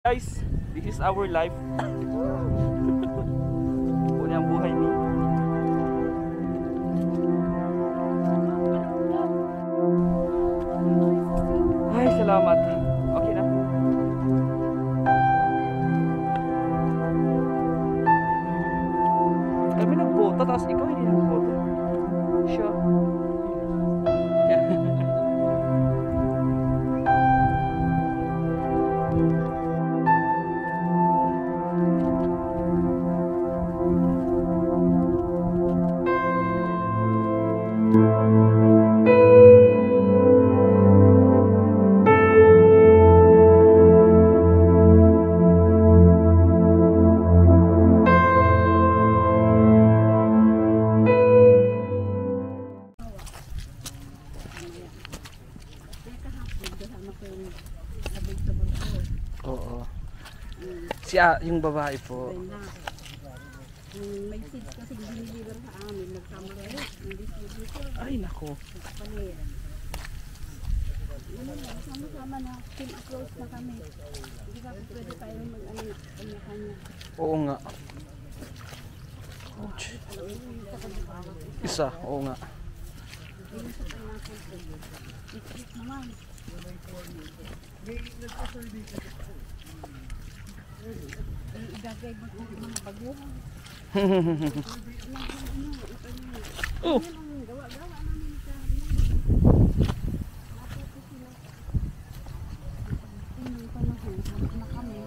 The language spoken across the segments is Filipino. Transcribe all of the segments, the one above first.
Guys, this is our life. Uli ang buhay ni. Ay, salamat. Okay na. Kami nagboto, tapos ikaw hindi nagboto. Sure. Oo. Si yung babae po. May seeds kasi diniliver sa amin, nagtama rin ng distributor. Ay, nako. Sama-sama na, team approach na kami. Hindi ba pwede tayo mag-ano kanya. Oo nga. Ouch. Isa, oo nga. Naman. Igagay mo mga baguhan. Oh. Gawa-gawa namin sa panahon na kami.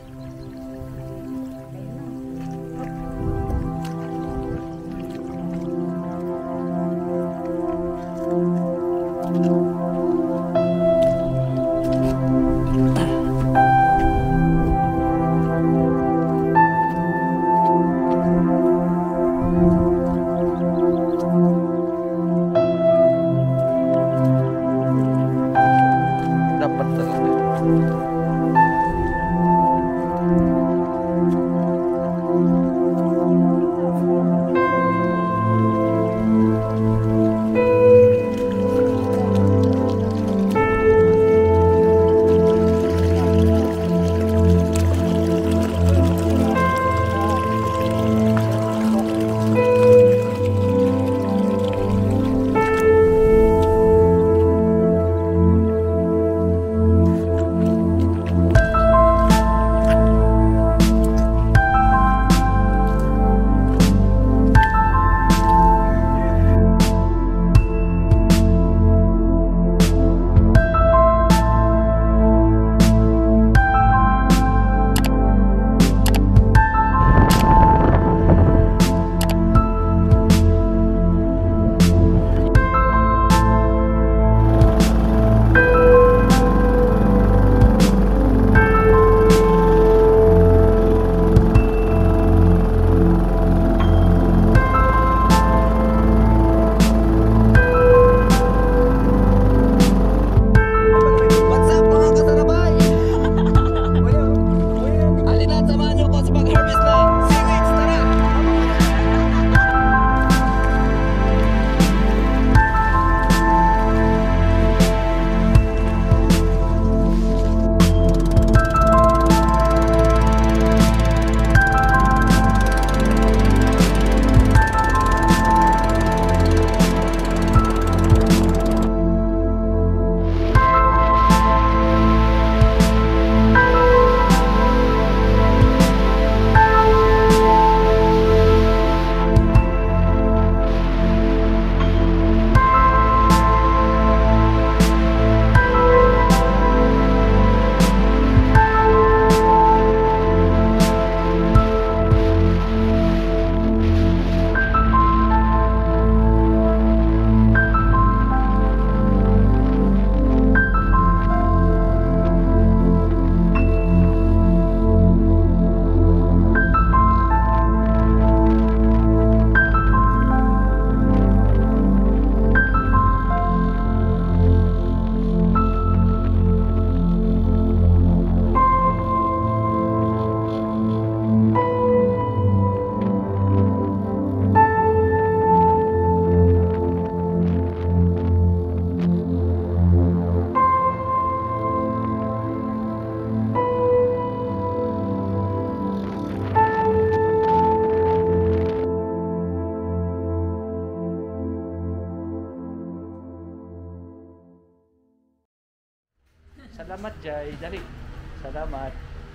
Jai. Dali. Salamat.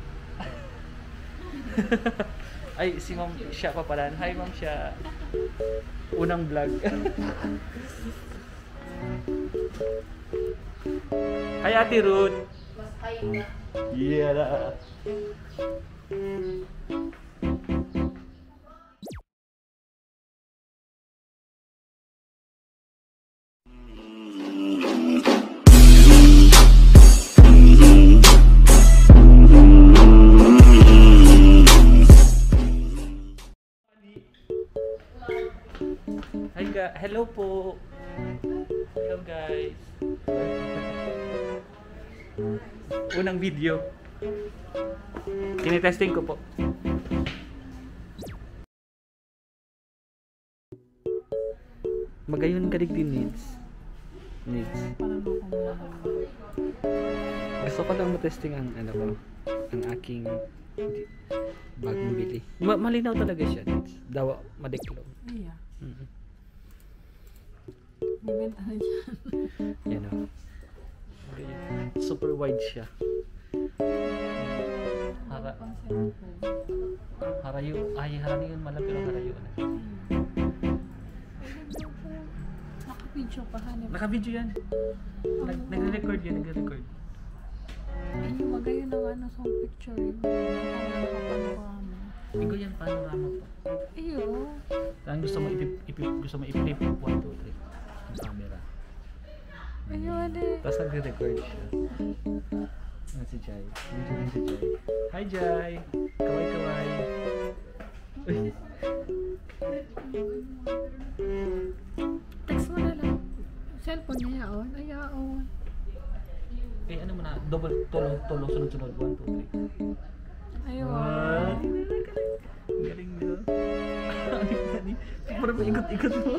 Ay, si Ma'am Sha pa pala. Hi, Ma'am Sha. Unang vlog. Hi, Ate Ruth. Yeah. Hello po. Hello guys. Unang video. Tinitesting ko po. Magayon ka din needs. Gusto ko lang matesting ang ano ko, ang aking bagong bili. Malinaw talaga siya. Daw madiklog. Iya. Mm-hmm. Bibenta na dyan. Yan o. Super wide siya. Harayo. Ay, harayo yun malaki pero harayo na. Naka-video pa hanip. Naka-video yan. Nagre-record yan, nagre-record. Yung magayon ng ano sa picture. Nakapanorama. Ikaw yan, panorama pa. Iyo. Saan gusto mo i-flip 1, 2, 3 ang camera. Iyo, ade. Tapos nagre-record siya. Ano si Jai? Nandiyan si Jai. Hi Jai! Kaway-kaway! Uy! Text mo na lang. Cellphone niya yaon. Ay, yaon. Eh, ano mo na? Double, tolo, sunod-sunod. 1, 2, 3. Ayaw. Wow! Galing nyo. Parang paikot-ikot mo.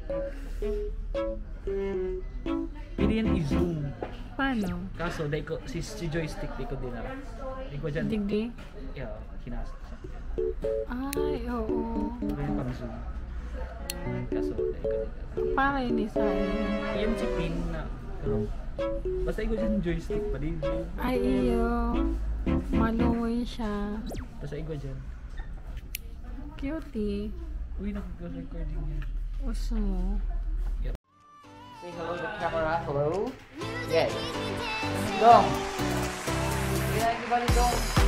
Pili yan i-zoom. Paano? Kaso, si joystick, di ko din na. Di ko dyan. Digdi? Yeah, kinasa. Ay, oo. Ganyan pang zoom. Kaso, di ko din na. Para yun isa. Yan si pin na. Pero, basta ikaw dyan joystick pa din. Ay, iyo. Maluwi siya. Basta ikaw dyan. Cutie. Uy, nag-recording yan. Uso mo. Say hello to the camera. Hello. Yes. Dong. Say hi everybody, Dong.